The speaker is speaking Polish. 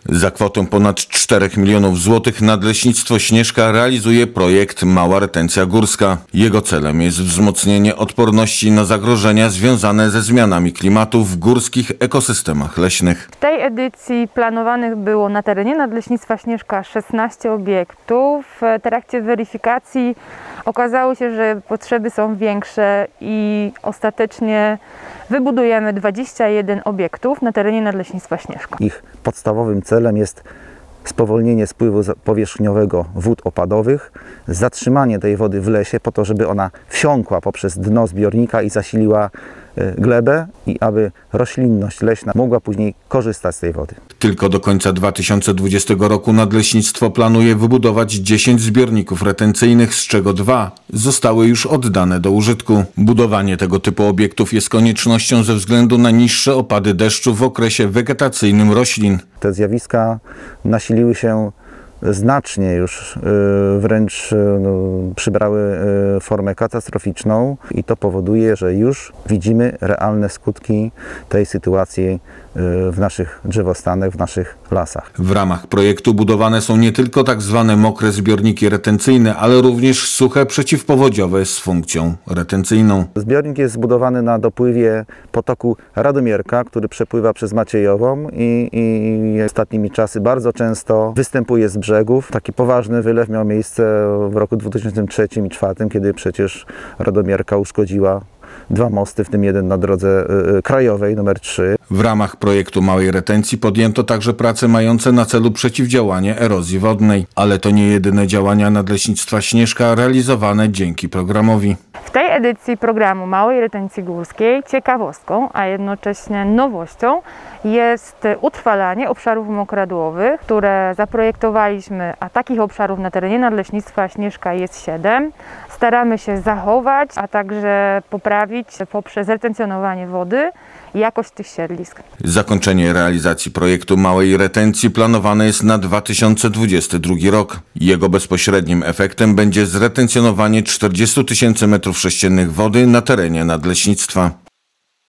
Za kwotę ponad 4 milionów złotych Nadleśnictwo Śnieżka realizuje projekt Mała Retencja Górska. Jego celem jest wzmocnienie odporności na zagrożenia związane ze zmianami klimatu w górskich ekosystemach leśnych. W tej edycji planowanych było na terenie Nadleśnictwa Śnieżka 16 obiektów. W trakcie weryfikacji okazało się, że potrzeby są większe i ostatecznie wybudujemy 21 obiektów na terenie Nadleśnictwa Śnieżka. Ich podstawowym celem jest spowolnienie spływu powierzchniowego wód opadowych, zatrzymanie tej wody w lesie po to, żeby ona wsiąkła poprzez dno zbiornika i zasiliła glebę i aby roślinność leśna mogła później korzystać z tej wody. Tylko do końca 2020 roku Nadleśnictwo planuje wybudować 10 zbiorników retencyjnych, z czego 2 zostały już oddane do użytku. Budowanie tego typu obiektów jest koniecznością ze względu na niższe opady deszczu w okresie wegetacyjnym roślin. Te zjawiska nasiliły się znacznie już, wręcz przybrały formę katastroficzną i to powoduje, że już widzimy realne skutki tej sytuacji w naszych drzewostanach, w naszych lasach. W ramach projektu budowane są nie tylko tak zwane mokre zbiorniki retencyjne, ale również suche przeciwpowodziowe z funkcją retencyjną. Zbiornik jest zbudowany na dopływie potoku Radomierka, który przepływa przez Maciejową i ostatnimi czasy bardzo często występuje z brzegów. Taki poważny wylew miał miejsce w roku 2003 i 2004, kiedy przecież Radomierka uszkodziła 2 mosty, w tym jeden na drodze krajowej nr 3. W ramach projektu Małej Retencji podjęto także prace mające na celu przeciwdziałanie erozji wodnej. Ale to nie jedyne działania Nadleśnictwa Śnieżka realizowane dzięki programowi. W tej edycji programu Małej Retencji Górskiej ciekawostką, a jednocześnie nowością jest utrwalanie obszarów mokradłowych, które zaprojektowaliśmy, a takich obszarów na terenie Nadleśnictwa Śnieżka jest 7. Staramy się zachować, a także poprawić poprzez retencjonowanie wody jakość tych siedlisk. Zakończenie realizacji projektu Małej Retencji planowane jest na 2022 rok. Jego bezpośrednim efektem będzie zretencjonowanie 40 000 m3 wody na terenie Nadleśnictwa.